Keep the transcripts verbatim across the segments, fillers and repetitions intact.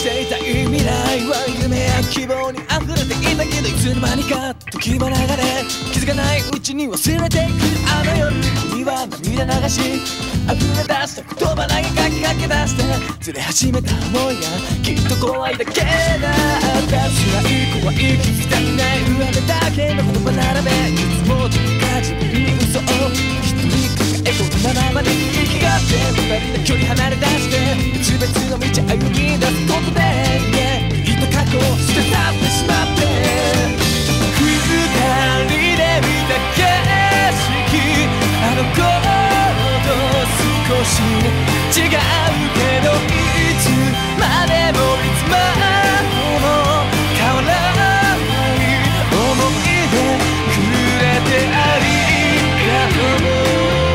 していたい未来は夢や希望に溢れていたけど、いつの間にか時は流れ、気づかないうちに忘れていくあの夜には涙流し溢れ出した言葉投げかきかけ出してずれ始めた思いがきっと怖いだけだった辛い怖い気づかない上辺だけの言葉並べいつもどこか自分に嘘を一人抱え込んだままで生きがって二人で距離離れ出して別々の道歩み出すことでいた過去を捨て去ってしまって二人で見た景色あの頃と少し違うけどいつまでもいつまでも変わらない思い出くれてありがとう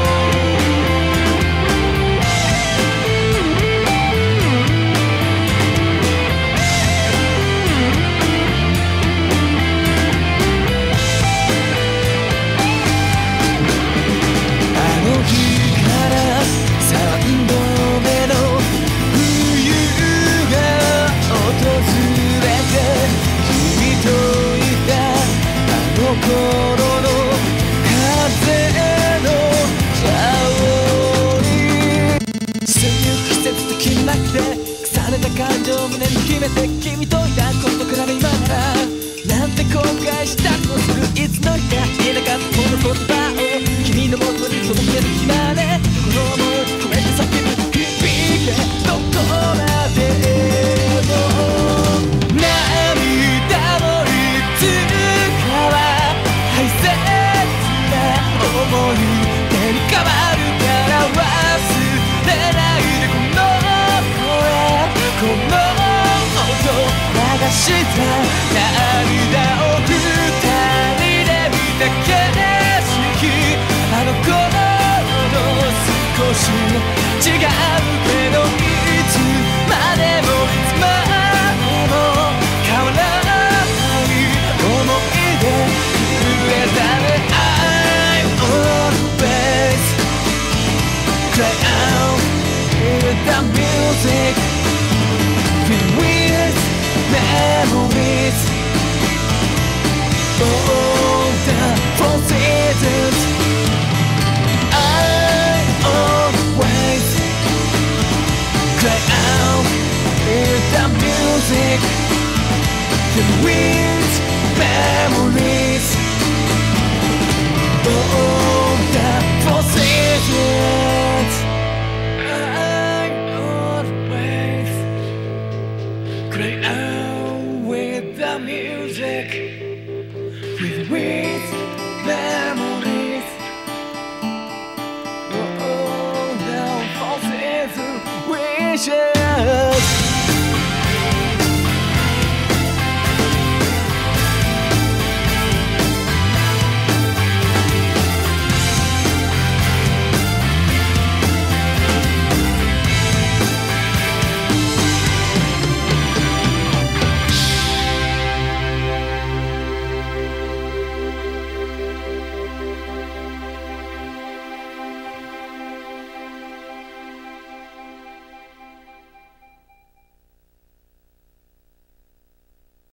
重ねた感情を胸に秘めて君といたことから今ならなんて後悔したとするいつの日か言えなかったこの言葉を君のもとに届ける日までこの想い込めて叫ぶ響けどこまでも涙もいつかは大切な思い出に変わるから忘れないでこのこの音流した涙を二人で見た景色あの頃の少し違うけどいつまでもいつまでも変わらない思い出くれたね I always cry out in the music with memories all the four seasons I always cry out in the music with memories all the four seasons Cry out with the music, with with memories. Oh, the forces wishes.